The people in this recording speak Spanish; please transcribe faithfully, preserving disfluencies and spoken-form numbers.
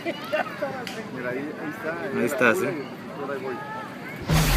Mira, ahí, ahí está. Ahí está, sí. Por ahí voy.